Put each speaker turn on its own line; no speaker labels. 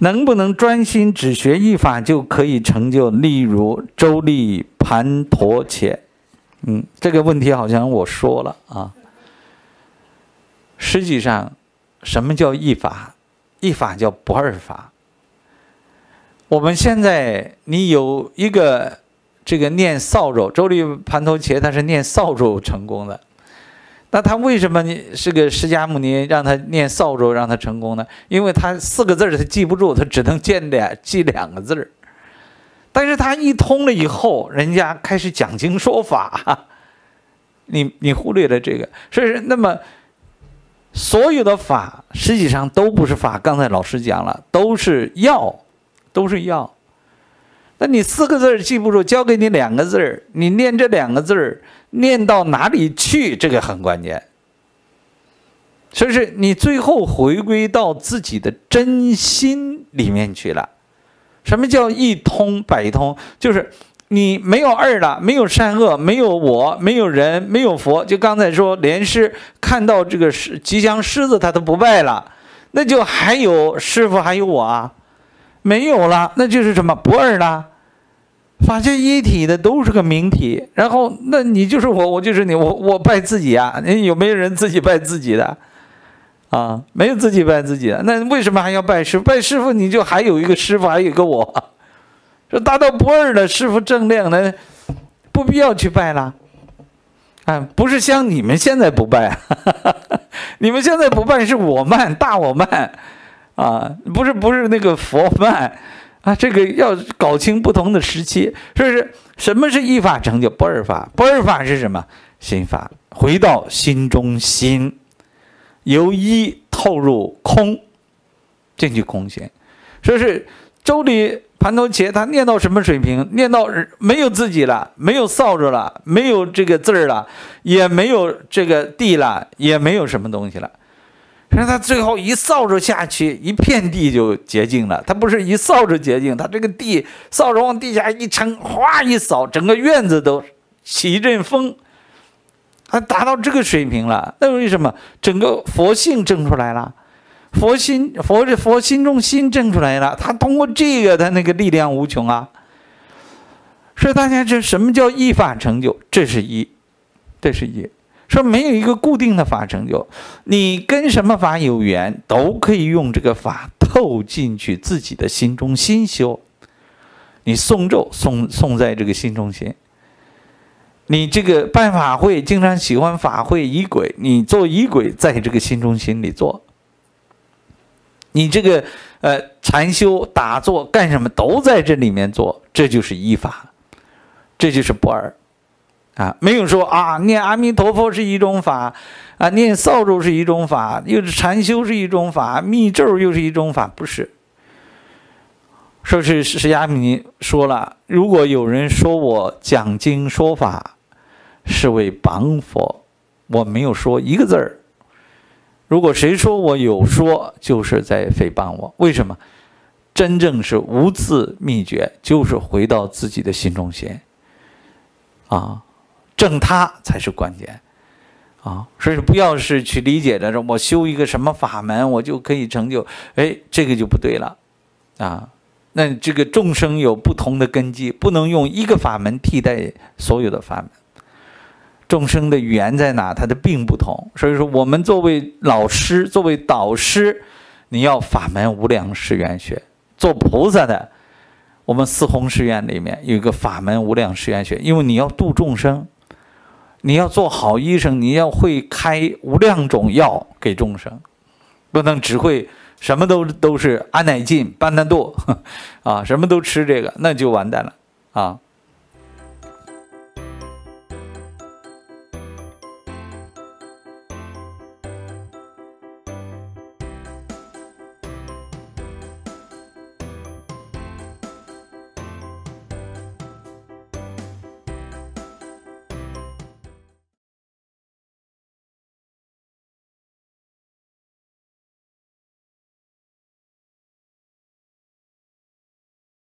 能不能专心只学一法就可以成就？例如周利盘陀伽。这个问题好像我说了啊。实际上，什么叫一法？一法叫不二法。我们现在你有一个这个念扫帚，周利盘陀伽他是念扫帚成功的。那他为什么是个释迦牟尼让他念扫帚让他成功呢？因为他4个字他记不住，他只能记2个字。但是他一通了以后，人家开始讲经说法，你忽略了这个。所以那么所有的法实际上都不是法，刚才老师讲了，都是药，都是药。那你4个字记不住，教给你2个字，你念这2个字念到哪里去，这个很关键。所以是你最后回归到自己的真心里面去了。什么叫一通百通？就是你没有二了，没有善恶，没有我，没有人，没有佛。就刚才说莲师看到这个吉祥狮子他都不拜了，那就还有师父还有我啊，没有了，那就是什么不二了。法界一体的都是个明体，然后那你就是我，我就是你，我拜自己啊？有没有人自己拜自己的啊？没有自己拜自己的，那为什么还要拜师父？拜师父你就还有一个师父，还有一个我，这达到不二的师父正量呢，不必要去拜了啊！不是像你们现在不拜，你们现在不拜是我慢，大我慢啊，不是那个佛慢。这个要搞清不同的时期。所以是什么是一法成就？不二法。不二法是什么？心法，回到心中心，由一透入空，进去空性。所以是周利盘陀伽他念到什么水平？念到没有自己了，没有扫帚了，没有这个字了，也没有这个地了，也没有什么东西了。让他最后一扫帚下去，一片地就洁净了。他不是一扫帚洁净，他这个地扫帚往地下一撑，哗一扫，整个院子都起一阵风。他达到这个水平了，那为什么？整个佛性证出来了，佛心中心证出来了。他通过这个，他那个力量无穷啊。所以大家这什么叫一法成就？这是一，这是一。说没有一个固定的法成就，你跟什么法有缘，都可以用这个法透进去自己的心中心修。你诵咒诵在这个心中心，你这个办法会，经常喜欢法会仪轨，你做仪轨在这个心中心里做。你这个禅修打坐干什么都在这里面做，这就是一法，这就是不二。没有说念阿弥陀佛是一种法，念扫帚是一种法，又是禅修是一种法，密咒又是一种法，不是。说是释迦牟尼说了，如果有人说我讲经说法是为绑佛，我没有说一个字儿。如果谁说我有说，就是在诽谤我。为什么？真正是无字秘诀，就是回到自己的心中心正他才是关键所以不要是去理解的我修一个什么法门我就可以成就，这个就不对了那这个众生有不同的根基，不能用一个法门替代所有的法门。众生的语言在哪？它的并不同。所以说我们作为老师，作为导师，你要法门无量誓愿学。做菩萨的，我们四弘誓愿里面有一个法门无量誓愿学，因为你要度众生，你要做好医生，你要会开无量种药给众生，不能只会什么都是安乃近、班纳度什么都吃这个，那就完蛋了